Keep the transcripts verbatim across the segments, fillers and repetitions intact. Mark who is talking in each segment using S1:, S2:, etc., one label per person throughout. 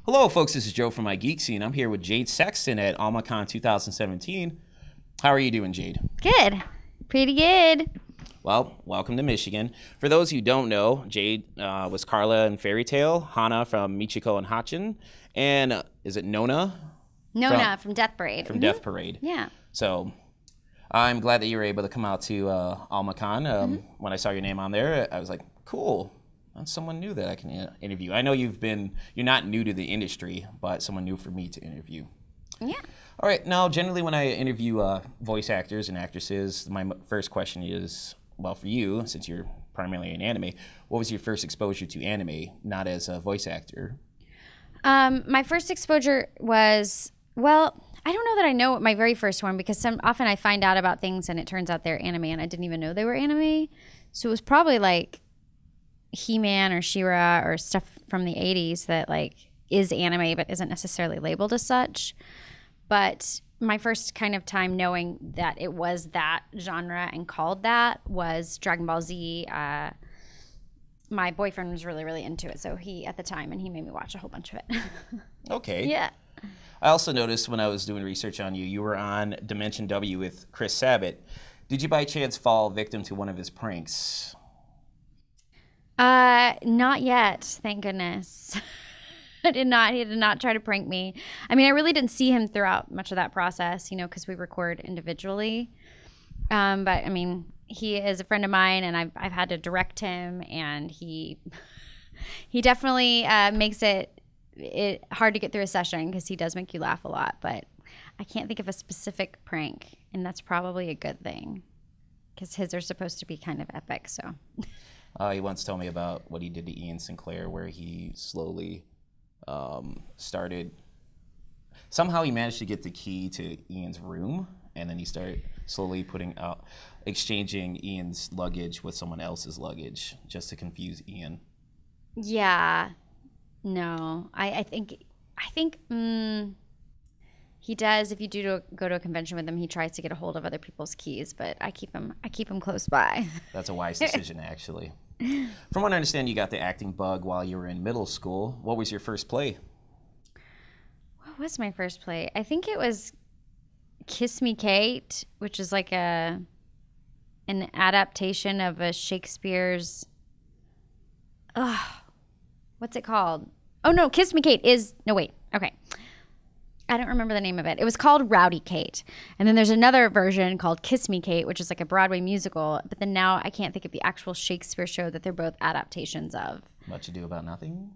S1: Hello, folks. This is Joe from My Geek Scene. I'm here with Jad Saxton at AlmaCon two thousand seventeen. How are you doing, Jade?
S2: Good. Pretty good.
S1: Well, welcome to Michigan. For those who don't know, Jade uh, was Carla in Fairy Tale, Hana from Michiko and Hatchin, and uh, is it Nona?
S2: Nona from, from Death Parade.
S1: From
S2: mm-hmm.
S1: Death Parade.
S2: Yeah.
S1: So I'm glad that you were able to come out to uh, AlmaCon. Um,
S2: mm-hmm.
S1: When I saw your name on there, I was like, cool. That's someone new that I can uh, interview. I know you've been, you're not new to the industry, but someone new for me to interview.
S2: Yeah.
S1: All right. Now, generally when I interview uh, voice actors and actresses, my first question is, well, for you, since you're primarily in anime, what was your first exposure to anime, not as a voice actor?
S2: Um, my first exposure was, well, I don't know that I know my very first one because some often I find out about things and it turns out they're anime and I didn't even know they were anime. So it was probably like He-Man or She-Ra or stuff from the eighties that like is anime but isn't necessarily labeled as such. But my first kind of time knowing that it was that genre and called that was Dragon Ball Z. Uh, my boyfriend was really, really into it. So he, at the time, and he made me watch a whole bunch of it.
S1: Okay.
S2: Yeah.
S1: I also noticed when I was doing research on you, you were on Dimension W with Chris Sabat. Did you by chance fall victim to one of his pranks?
S2: Uh, not yet, thank goodness. I did not. He did not try to prank me. I mean, I really didn't see him throughout much of that process, you know, because we record individually. Um, but I mean, he is a friend of mine, and I've I've had to direct him, and he he definitely uh, makes it it hard to get through a session because he does make you laugh a lot. But I can't think of a specific prank, and that's probably a good thing because his are supposed to be kind of epic. So.
S1: Uh, he once told me about what he did to Ian Sinclair, where he slowly um, started. Somehow he managed to get the key to Ian's room, and then he started slowly putting out, exchanging Ian's luggage with someone else's luggage just to confuse Ian.
S2: Yeah, no, I, I think, I think mm, he does. If you do to go to a convention with him, he tries to get a hold of other people's keys, but I keep him, I keep him close by.
S1: That's a wise decision, actually. From what I understand, you got the acting bug while you were in middle school. What was your first play?
S2: What was my first play? I think it was Kiss Me Kate, which is like a an adaptation of a Shakespeare's. Ugh, what's it called? Oh no, Kiss Me Kate is no wait. Okay, I don't remember the name of it. It was called Rowdy Kate, and then there's another version called Kiss Me Kate, which is like a Broadway musical. But then now I can't think of the actual Shakespeare show that they're both adaptations of.
S1: Much Ado About Nothing.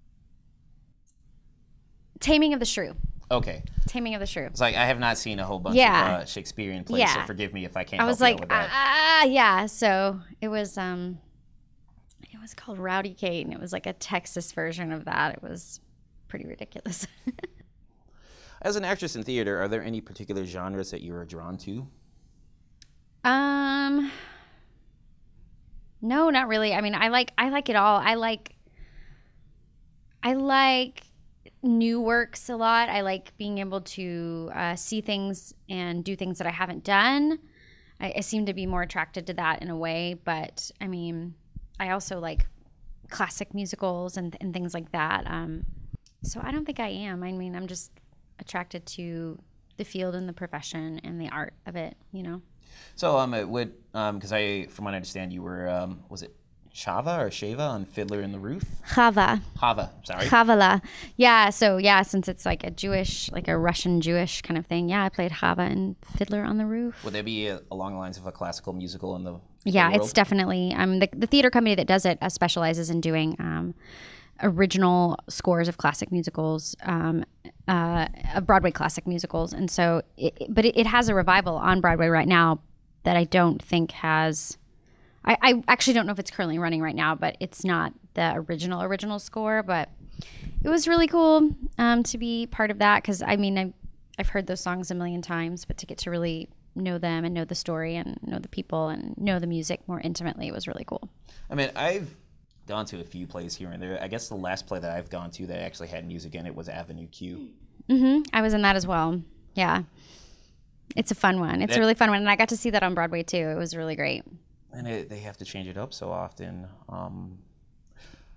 S2: Taming of the Shrew.
S1: Okay.
S2: Taming of the Shrew.
S1: It's like I have not seen a whole bunch
S2: Yeah.
S1: of uh, Shakespearean plays,
S2: Yeah.
S1: so forgive me if I can't
S2: I
S1: help
S2: was
S1: you out
S2: like,
S1: with that.
S2: ah, yeah. So it was, um, it was called Rowdy Kate, and it was like a Texas version of that. It was pretty ridiculous.
S1: As an actress in theater, are there any particular genres that you are drawn to?
S2: Um, no, not really. I mean, I like, I like it all. I like, I like new works a lot. I like being able to uh, see things and do things that I haven't done. I, I seem to be more attracted to that in a way, but I mean, I also like classic musicals and, and things like that. Um, so I don't think I am. I mean, I'm just attracted to the field and the profession and the art of it, you know?
S1: So, um, it would, um, because I, from what I understand, you were, um, was it Shava or Shava on Fiddler in the Roof?
S2: Chava.
S1: Hava, sorry.
S2: Chavala. Yeah, so yeah, since it's like a Jewish, like a Russian Jewish kind of thing, yeah, I played Chava in Fiddler on the Roof.
S1: Would there be a, along the lines of a classical musical in the
S2: Yeah,
S1: the world?
S2: it's definitely, um, the, the theater company that does it uh, specializes in doing um, original scores of classic musicals, um, uh, of Broadway classic musicals. And so, it, but it, it has a revival on Broadway right now that I don't think has, I, I actually don't know if it's currently running right now, but it's not the original, original score. But it was really cool um, to be part of that because, I mean, I, I've heard those songs a million times, but to get to really know them and know the story and know the people and know the music more intimately, it was really cool.
S1: I mean, I've gone to a few plays here and there. I guess the last play that I've gone to that actually had music in it was Avenue Q.
S2: Mm-hmm. I was in that as well. Yeah. It's a fun one. It's
S1: that,
S2: a really fun one. And I got to see that on Broadway too. It was really great.
S1: And it, they have to change it up so often. Um,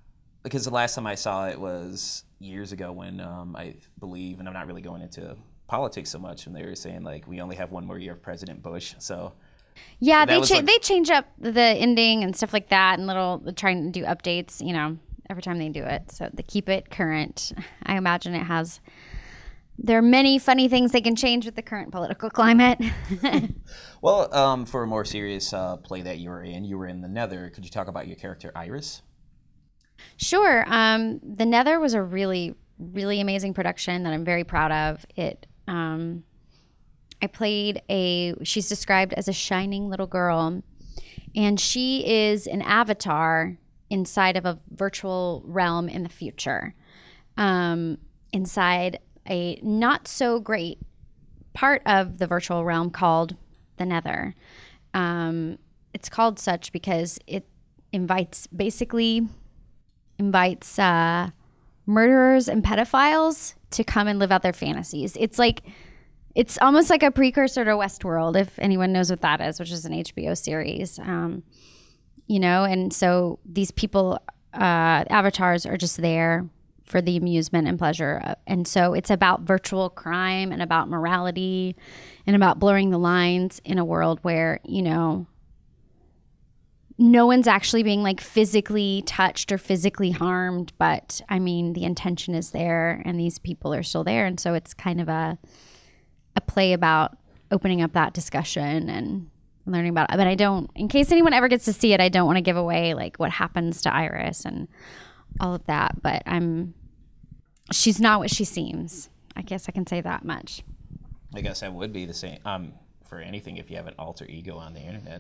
S1: because the last time I saw it was years ago when um, I believe, and I'm not really going into politics so much, and they were saying like we only have one more year of President Bush, so.
S2: Yeah, they cha-
S1: like,
S2: they change up the ending and stuff like that, and little trying to do updates, you know, every time they do it, so they keep it current. I imagine it has. There are many funny things they can change with the current political climate.
S1: Well, um, for a more serious uh, play that you were in, you were in the Nether. Could you talk about your character Iris?
S2: Sure. Um, the Nether was a really, really amazing production that I'm very proud of. It. Um, I played a, she's described as a shining little girl, and she is an avatar inside of a virtual realm in the future, um, inside a not so great part of the virtual realm called the Nether. Um, it's called such because it invites, basically invites uh, murderers and pedophiles to come and live out their fantasies. It's like, It's almost like a precursor to Westworld, if anyone knows what that is, which is an H B O series. Um, you know, and so these people, uh, avatars, are just there for the amusement and pleasure. And so it's about virtual crime and about morality and about blurring the lines in a world where, you know, no one's actually being like physically touched or physically harmed. But I mean, the intention is there and these people are still there. And so it's kind of a... a play about opening up that discussion and learning about it. But I don't, in case anyone ever gets to see it, I don't want to give away like what happens to Iris and all of that. But I'm, she's not what she seems. I guess I can say that much.
S1: I guess that would be the same um, for anything if you have an alter ego on the internet.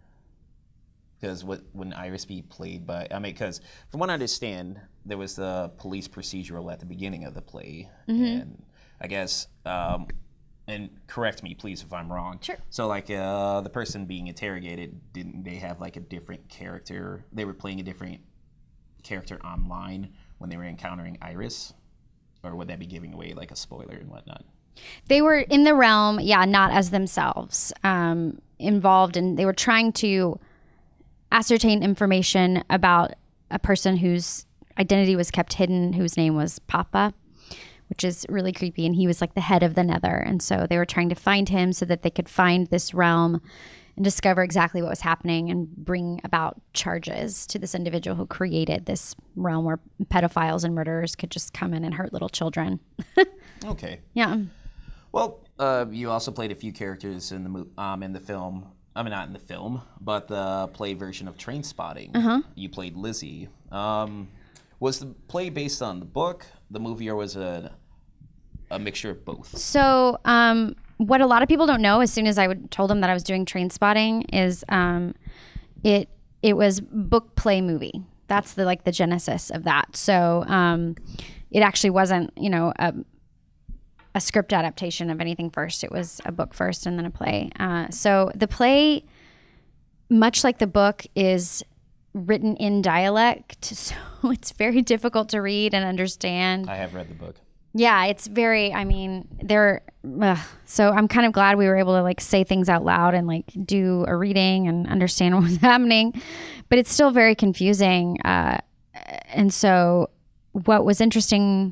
S1: Because what wouldn't Iris be played by? I mean, because from what I understand, there was the police procedural at the beginning of the play, mm-hmm. and I guess. Um, And correct me, please, if I'm wrong.
S2: Sure.
S1: So, like, uh, the person being interrogated, didn't they have, like, a different character? They were playing a different character online when they were encountering Iris? Or would that be giving away, like, a spoiler and whatnot?
S2: They were in the realm, yeah, not as themselves, um, involved, and they were trying to ascertain information about a person whose identity was kept hidden, whose name was Papa, which is really creepy. And he was like the head of the Nether. And so they were trying to find him so that they could find this realm and discover exactly what was happening and bring about charges to this individual who created this realm where pedophiles and murderers could just come in and hurt little children.
S1: Okay.
S2: Yeah.
S1: Well, uh, you also played a few characters in the mo- um in the film. I mean, not in the film, but the play version of Trainspotting. Uh-huh. You played Lizzie. Um, was the play based on the book, the movie, or was it a, a mixture of both?
S2: So um, what a lot of people don't know, as soon as I would, told them that I was doing Trainspotting, is um, it it was book, play, movie. That's the like the genesis of that. So um, it actually wasn't, you know, a, a script adaptation of anything first. It was a book first and then a play. Uh, so the play, much like the book, is written in dialect, so it's very difficult to read and understand.
S1: I have read the book.
S2: Yeah, it's very, I mean, there, so I'm kind of glad we were able to like say things out loud and like do a reading and understand what was happening, but it's still very confusing. Uh, and so what was interesting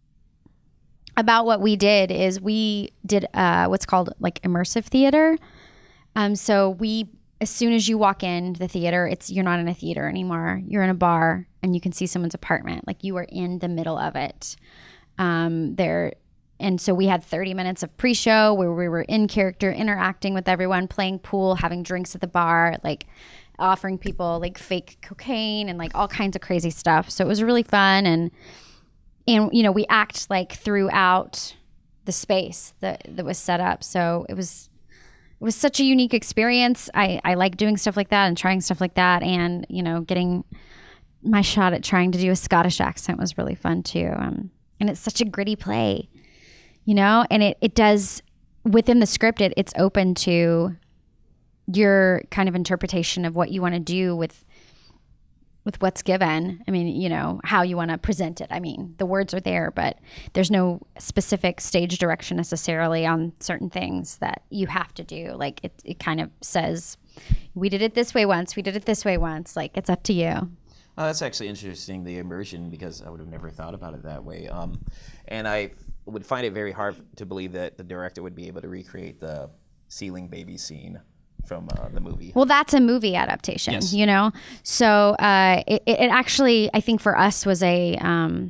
S2: about what we did is we did uh, what's called like immersive theater. Um, so we As soon as you walk in the theater, it's you're not in a theater anymore. You're in a bar and you can see someone's apartment. Like you are in the middle of it. Um, there, and so we had thirty minutes of pre-show where we were in character, interacting with everyone, playing pool, having drinks at the bar, like offering people like fake cocaine and like all kinds of crazy stuff. So it was really fun, and and you know we act like throughout the space that that was set up. So it was. It was such a unique experience. I, I like doing stuff like that and trying stuff like that. And, you know, getting my shot at trying to do a Scottish accent was really fun too. Um, and it's such a gritty play, you know, and it, it does, within the script, it, it's open to your kind of interpretation of what you want to do with with what's given. I mean, you know, how you want to present it. I mean, the words are there, but there's no specific stage direction necessarily on certain things that you have to do. Like it, it kind of says, we did it this way once, we did it this way once. Like it's up to you.
S1: Oh, that's actually interesting, the immersion, because I would have never thought about it that way. Um, and I would find it very hard to believe that the director would be able to recreate the ceiling baby scene from uh, the movie.
S2: Well, that's a movie adaptation,
S1: Yes.
S2: you know? So uh, it, it actually, I think for us was a, um,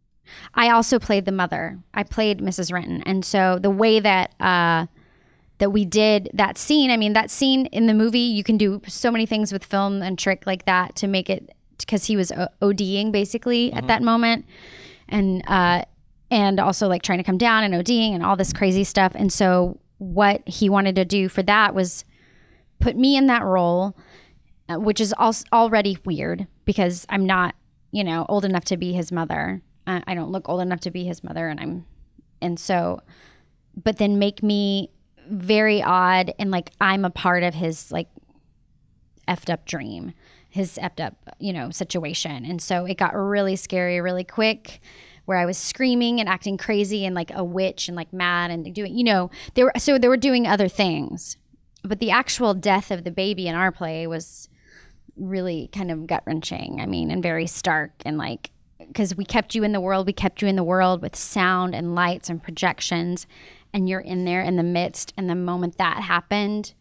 S2: I also played the mother. I played Missus Renton. And so the way that, uh, that we did that scene, I mean, that scene in the movie, you can do so many things with film and trick like that to make it, because he was ODing basically mm-hmm. at that moment. And, uh, and also like trying to come down and ODing and all this crazy stuff. And so what he wanted to do for that was put me in that role, uh, which is also already weird because I'm not, you know, old enough to be his mother. Uh, I don't look old enough to be his mother, and I'm, and so, but then make me very odd and like I'm a part of his like effed up dream, his effed up, you know, situation. And so it got really scary really quick, where I was screaming and acting crazy and like a witch and like mad and doing, you know, they were, so they were doing other things. But the actual death of the baby in our play was really kind of gut wrenching. I mean, and very stark, and like, because we kept you in the world, we kept you in the world with sound and lights and projections, and you're in there in the midst. And the moment that happened,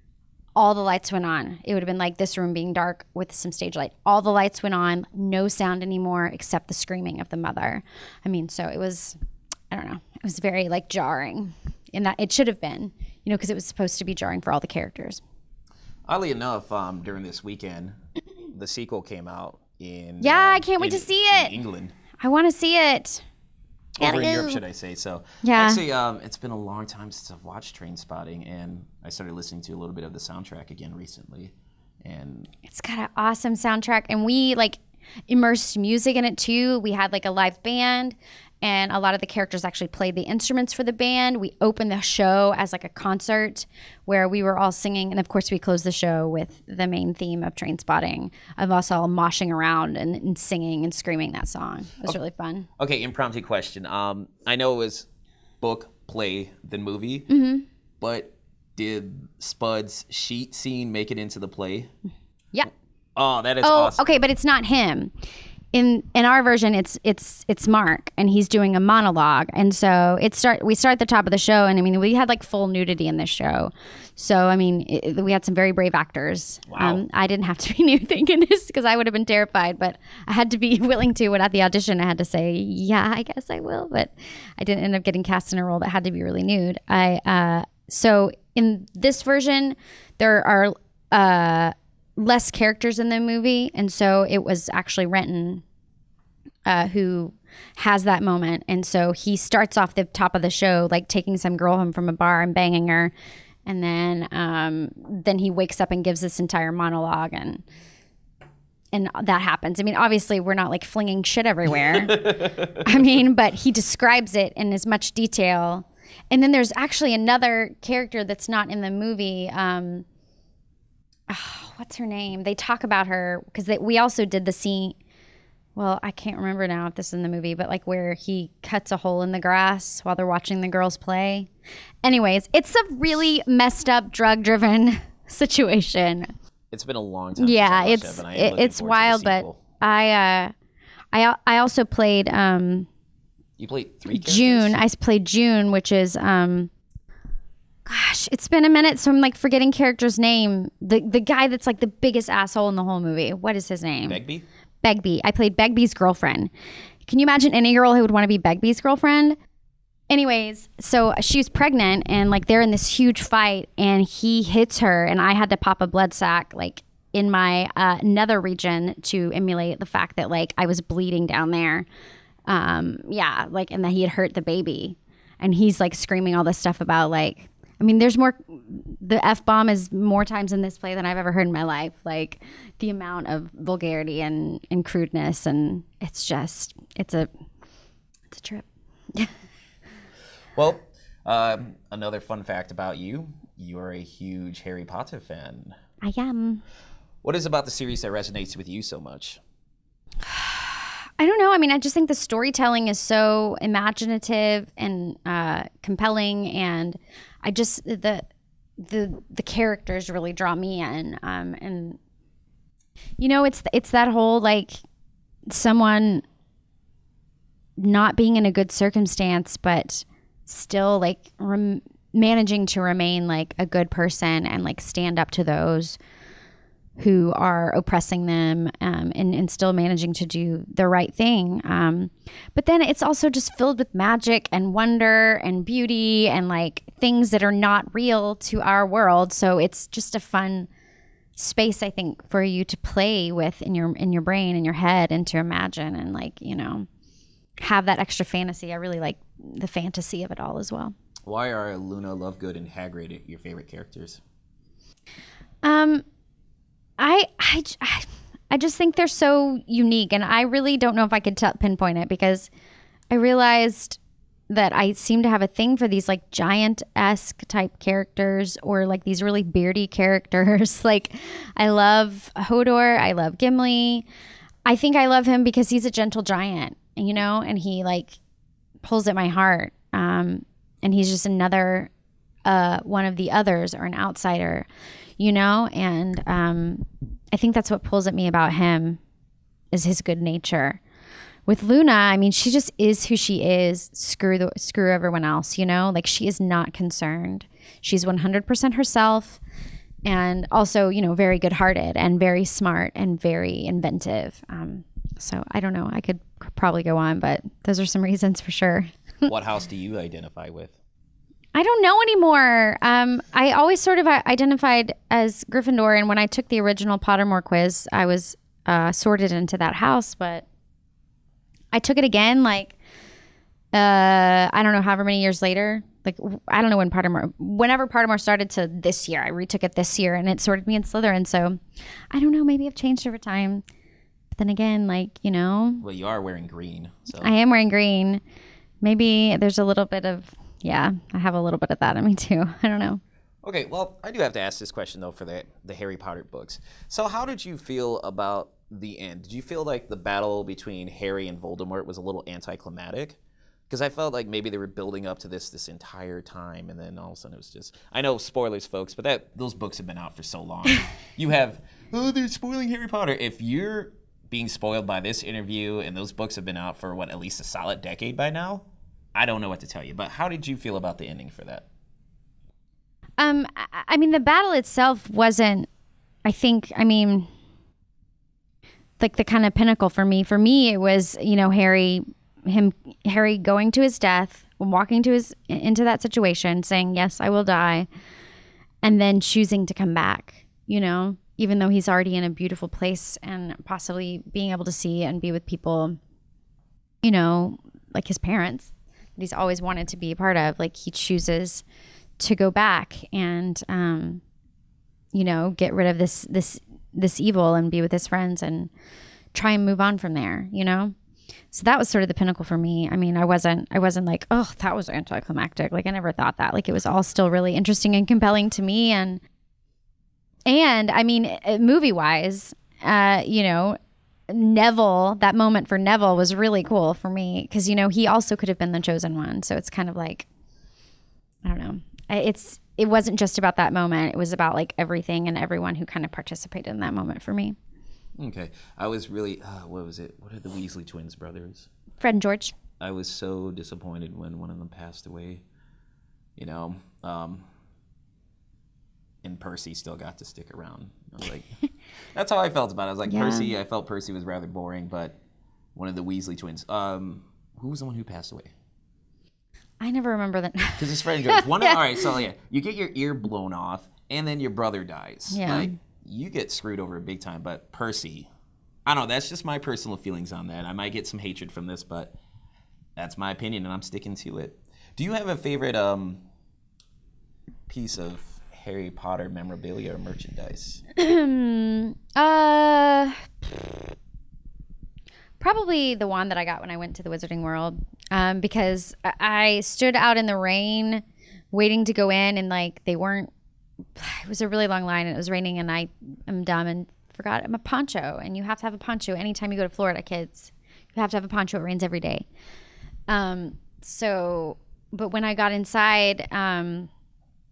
S2: all the lights went on. It would have been like this room being dark with some stage light. All the lights went on, no sound anymore except the screaming of the mother. I mean, so it was, I don't know, it was very like jarring in that it should have been, you know, because it was supposed to be jarring for all the characters.
S1: Oddly enough, um, during this weekend, the sequel came out in
S2: yeah,
S1: um,
S2: I can't wait
S1: in,
S2: to see it.
S1: in England.
S2: I want to see it.
S1: Over
S2: Gotta
S1: in
S2: go.
S1: Europe, should I say? So
S2: yeah.
S1: Actually, um, it's been a long time since I've watched Trainspotting, and I started listening to a little bit of the soundtrack again recently. And
S2: it's got an awesome soundtrack, and we like immersed music in it too. We had like a live band, and a lot of the characters actually played the instruments for the band. We opened the show as like a concert where we were all singing, and of course we closed the show with the main theme of Trainspotting, of us all moshing around and, and singing and screaming that song. It was
S1: okay.
S2: really fun.
S1: Okay, impromptu question. Um, I know it was book, play, then movie,
S2: mm-hmm.
S1: but did Spud's sheet scene make it into the play?
S2: Yeah.
S1: Oh, that is
S2: oh,
S1: awesome.
S2: Okay, but it's not him. In in our version, it's it's it's Mark, and he's doing a monologue, and so it start we start at the top of the show, and I mean we had like full nudity in this show, so I mean it, we had some very brave actors.
S1: Wow.
S2: Um, I didn't have to be nude in this because I would have been terrified, but I had to be willing to. When at the audition, I had to say, yeah, I guess I will, but I didn't end up getting cast in a role that had to be really nude. I uh, so in this version, there are. Uh, less characters in the movie, and so it was actually Renton uh, who has that moment, and so he starts off the top of the show like taking some girl home from a bar and banging her, and then um, then he wakes up and gives this entire monologue, and and that happens. I mean, obviously we're not like flinging shit everywhere. I mean, but he describes it in as much detail, and then there's actually another character that's not in the movie. Um, Oh, what's her name? They talk about her because we also did the scene. Well, I can't remember now if this is in the movie, but like where he cuts a hole in the grass while they're watching the girls play. Anyways, it's a really messed up, drug-driven situation.
S1: It's been a long time.
S2: Yeah,
S1: since
S2: it's
S1: I watched it, but I am
S2: it, it's
S1: looking forward to the
S2: wild, but
S1: sequel.
S2: I uh, I I also played um,
S1: You played three characters?
S2: June. I played June, which is um. Gosh, it's been a minute, so I'm like forgetting character's name. The the guy that's like the biggest asshole in the whole movie. What is his name?
S1: Begbie?
S2: Begbie. I played Begby's girlfriend. Can you imagine any girl who would want to be Begby's girlfriend? Anyways, so she was pregnant, and like they're in this huge fight, and he hits her, and I had to pop a blood sac like in my uh, nether region to emulate the fact that like I was bleeding down there. Um, yeah, like, and that he had hurt the baby, and he's like screaming all this stuff about like. I mean, there's more, the F-bomb is more times in this play than I've ever heard in my life. Like the amount of vulgarity and, and crudeness, and it's just, it's a, it's a trip.
S1: Well, um, another fun fact about you, you are a huge Harry Potter fan.
S2: I am.
S1: What is about the series that resonates with you so much?
S2: I don't know. I mean, I just think the storytelling is so imaginative and uh, compelling, and I just the the the characters really draw me in. Um, and You know, it's it's that whole like someone not being in a good circumstance, but still like rem- managing to remain like a good person and like stand up to those who are oppressing them, um, and, and still managing to do the right thing. Um, but then it's also just filled with magic and wonder and beauty and like things that are not real to our world. So it's just a fun space, I think, for you to play with in your in your brain and your head, and to imagine and like, you know, have that extra fantasy. I really like the fantasy of it all as well.
S1: Why are Luna Lovegood and Hagrid your favorite characters?
S2: Um, I I I just think they're so unique, and I really don't know if I could t- pinpoint it, because I realized that I seem to have a thing for these like giant-esque type characters, or like these really beardy characters. Like I love Hodor, I love Gimli. I think I love him because he's a gentle giant, you know, and he like pulls at my heart. Um, and he's just another uh, one of the others, or an outsider, you know. And um, I think that's what pulls at me about him, is his good nature. With Luna, I mean, she just is who she is. Screw the screw everyone else, you know. Like she is not concerned. She's one hundred percent herself, and also, you know, very good-hearted and very smart and very inventive. Um, so I don't know. I could probably go on, but those are some reasons for sure.
S1: What house do you identify with?
S2: I don't know anymore. Um, I always sort of identified as Gryffindor, and when I took the original Pottermore quiz, I was uh, sorted into that house, but I took it again, like, uh, I don't know, however many years later. Like, I don't know when Pottermore, whenever Pottermore started to this year, I retook it this year, and it sorted me in Slytherin. So, I don't know, maybe I've changed over time. But then again, like, you know.
S1: Well, you are wearing green. So
S2: I am wearing green. Maybe there's a little bit of, yeah, I have a little bit of that in me too. I don't know.
S1: Okay, well, I do have to ask this question, though, for the, the Harry Potter books. So how did you feel about the end? Did you feel like the battle between Harry and Voldemort was a little anticlimactic? Because I felt like maybe they were building up to this this entire time, and then all of a sudden it was just, I know, spoilers, folks, but that those books have been out for so long. You have, oh, they're spoiling Harry Potter. If you're being spoiled by this interview and those books have been out for, what, at least a solid decade by now, I don't know what to tell you. But how did you feel about the ending for that?
S2: Um, I, I mean, the battle itself wasn't, I think, I mean, like the kind of pinnacle for me. For me, it was, you know, Harry, him, Harry going to his death, walking to his into that situation, saying, "Yes, I will die," and then choosing to come back. You know, even though he's already in a beautiful place and possibly being able to see and be with people, you know, like his parents that he's always wanted to be a part of. Like he chooses to go back and, um, you know, get rid of this this this evil and be with his friends and try and move on from there, you know? So that was sort of the pinnacle for me. I mean, I wasn't I wasn't like, oh, that was anticlimactic. Like I never thought that. Like it was all still really interesting and compelling to me. And and I mean, movie wise, uh, you know, Neville, that moment for Neville was really cool for me because, you know, he also could have been the chosen one. So it's kind of like, I don't know. It's it wasn't just about that moment. It was about like everything and everyone who kind of participated in that moment for me.
S1: Okay. I was really, uh, what was it? What are the Weasley twins brothers?
S2: Fred and George.
S1: I was so disappointed when one of them passed away, you know, um, and Percy still got to stick around. I was like, that's how I felt about it. I was like, yeah. Percy, I felt Percy was rather boring, but one of the Weasley twins, um, who was the one who passed away?
S2: I never remember that.
S1: Because it's Fred and George. One of, all right, so yeah, you get your ear blown off, and then your brother dies.
S2: Yeah.
S1: Like, you get screwed over big time, but Percy, I don't know, that's just my personal feelings on that. I might get some hatred from this, but that's my opinion, and I'm sticking to it. Do you have a favorite um, piece of Harry Potter memorabilia or merchandise?
S2: uh, probably the wand that I got when I went to the Wizarding World, um, because I stood out in the rain waiting to go in, and like they weren't. It was a really long line, and it was raining, and I am dumb and forgot I'm a poncho, and you have to have a poncho anytime you go to Florida, kids. You have to have a poncho. It rains every day. Um, so, but when I got inside, um,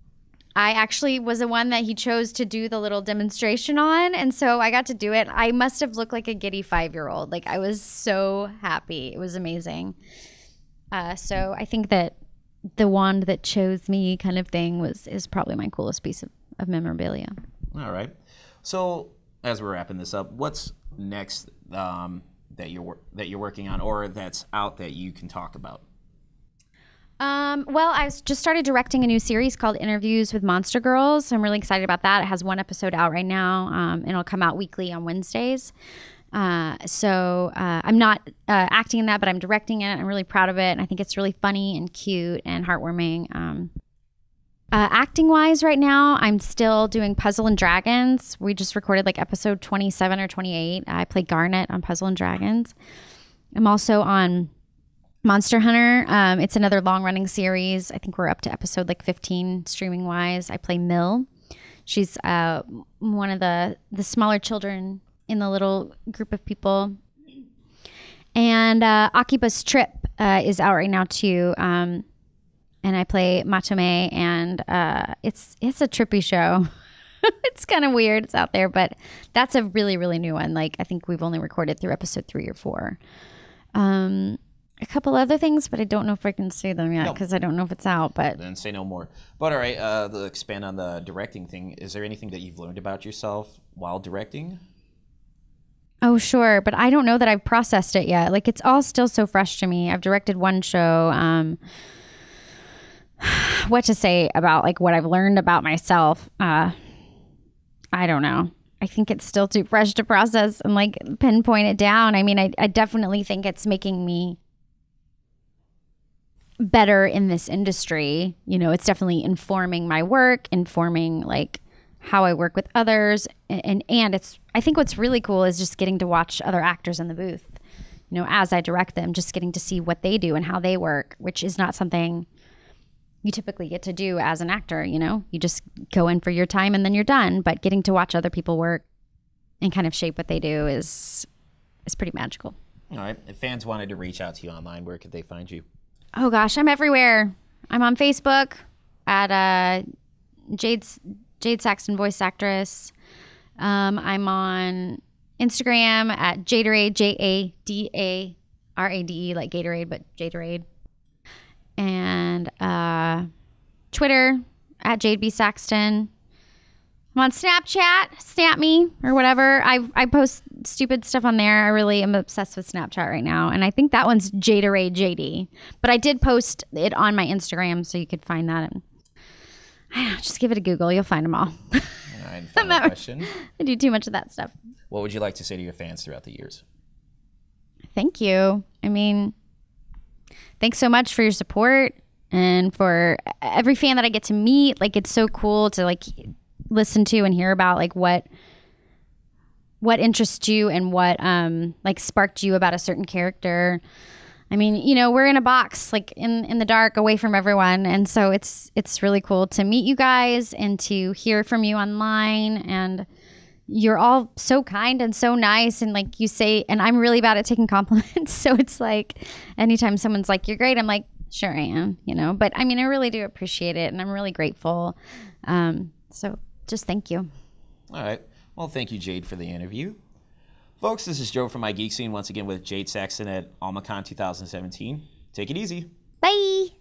S2: I actually was the one that he chose to do the little demonstration on. And so I got to do it. I must have looked like a giddy five-year-old. Like, I was so happy. It was amazing. Uh, so I think that the wand that chose me kind of thing was is probably my coolest piece of, of memorabilia.
S1: All right. So as we're wrapping this up, what's next um, that you're that you're working on or that's out that you can talk about?
S2: Um, well, I just started directing a new series called Interviews with Monster Girls. So I'm really excited about that. It has one episode out right now, um, and it'll come out weekly on Wednesdays. Uh, so uh, I'm not uh, acting in that, but I'm directing it. I'm really proud of it, and I think it's really funny and cute and heartwarming. Um, uh, acting-wise right now, I'm still doing Puzzle and Dragons. We just recorded like episode twenty-seven or twenty-eight. I play Garnet on Puzzle and Dragons. I'm also on Monster Hunter. Um, it's another long-running series. I think we're up to episode like fifteen streaming-wise. I play Mill. She's uh, one of the, the smaller children in the little group of people. And uh, Akiba's Trip uh, is out right now too. Um, and I play Matome, and uh, it's it's a trippy show. It's kind of weird. It's out there, but that's a really, really new one. Like, I think we've only recorded through episode three or four. Um, a couple other things, but I don't know if I can say them yet because no. I don't know if it's out. But
S1: then say no more. But all right, uh, to expand on the directing thing, is there anything that you've learned about yourself while directing?
S2: Oh, sure. But I don't know that I've processed it yet. Like, it's all still so fresh to me. I've directed one show. Um, what to say about like what I've learned about myself? Uh, I don't know. I think it's still too fresh to process and like pinpoint it down. I mean, I, I definitely think it's making me better in this industry. You know, it's definitely informing my work, informing like how I work with others. And, and, and it's, I think what's really cool is just getting to watch other actors in the booth, you know, as I direct them, just getting to see what they do and how they work, which is not something you typically get to do as an actor. You know, you just go in for your time and then you're done. But getting to watch other people work and kind of shape what they do is is pretty magical.
S1: All right. If fans wanted to reach out to you online, where could they find you?
S2: Oh gosh, I'm everywhere. I'm on Facebook at uh, Jade's Jad Saxton, voice actress. Um, I'm on Instagram at Jaderade, J A D A R A D E, like Gatorade, but Jaderade. And uh, Twitter at Jade B. Saxton. I'm on Snapchat, snap me or whatever. I I post stupid stuff on there. I really am obsessed with Snapchat right now. And I think that one's Jaderade J D. But I did post it on my Instagram, so you could find that. And I don't know, just give it a Google. You'll find them all.
S1: All right, final question.
S2: I do too much of that stuff.
S1: What would you like to say to your fans throughout the years?
S2: Thank you. I mean, thanks so much for your support and for every fan that I get to meet. Like, it's so cool to like listen to and hear about like what what interests you and what um like sparked you about a certain character. I mean, you know, we're in a box, like in, in the dark, away from everyone. And so it's it's really cool to meet you guys and to hear from you online. And you're all so kind and so nice. And like you say, and I'm really bad at taking compliments. So it's like anytime someone's like, you're great, I'm like, sure I am, you know. But I mean, I really do appreciate it. And I'm really grateful. Um, so just thank you.
S1: All right. Well, thank you, Jade, for the interview. Folks, this is Joe from My Geek Scene, once again with Jad Saxton at AlmaCon two thousand seventeen. Take it easy.
S2: Bye.